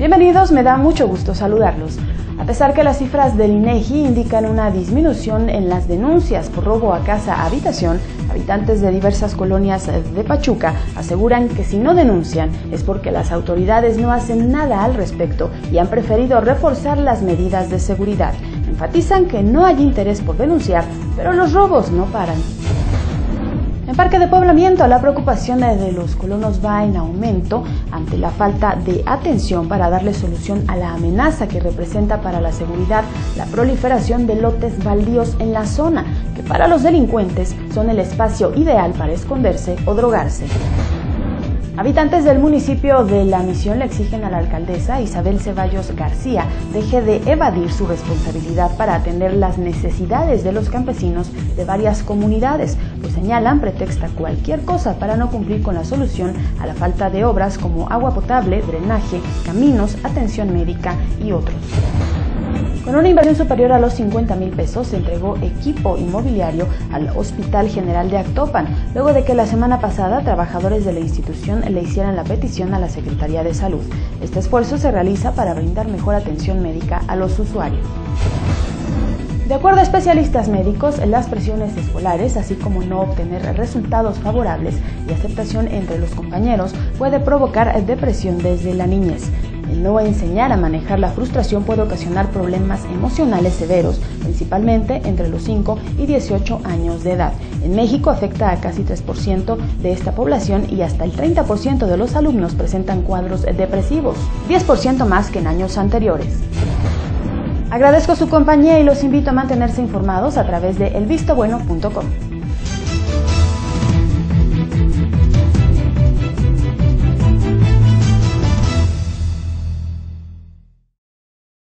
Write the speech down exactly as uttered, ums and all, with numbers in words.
Bienvenidos, me da mucho gusto saludarlos. A pesar que las cifras del INEGI indican una disminución en las denuncias por robo a casa-habitación, habitantes de diversas colonias de Pachuca aseguran que si no denuncian es porque las autoridades no hacen nada al respecto y han preferido reforzar las medidas de seguridad. Enfatizan que no hay interés por denunciar, pero los robos no paran. En Parque de Poblamiento, la preocupación de los colonos va en aumento ante la falta de atención para darle solución a la amenaza que representa para la seguridad la proliferación de lotes baldíos en la zona, que para los delincuentes son el espacio ideal para esconderse o drogarse. Habitantes del municipio de La Misión le exigen a la alcaldesa Isabel Ceballos García deje de evadir su responsabilidad para atender las necesidades de los campesinos de varias comunidades, pues señalan pretexta cualquier cosa para no cumplir con la solución a la falta de obras como agua potable, drenaje, caminos, atención médica y otros. Con una inversión superior a los cincuenta mil pesos, se entregó equipo inmobiliario al Hospital General de Actopan, luego de que la semana pasada trabajadores de la institución le hicieran la petición a la Secretaría de Salud. Este esfuerzo se realiza para brindar mejor atención médica a los usuarios. De acuerdo a especialistas médicos, las presiones escolares, así como no obtener resultados favorables y aceptación entre los compañeros, puede provocar depresión desde la niñez. El no enseñar a manejar la frustración puede ocasionar problemas emocionales severos, principalmente entre los cinco y dieciocho años de edad. En México afecta a casi tres por ciento de esta población y hasta el treinta por ciento de los alumnos presentan cuadros depresivos, diez por ciento más que en años anteriores. Agradezco su compañía y los invito a mantenerse informados a través de el visto bueno punto com.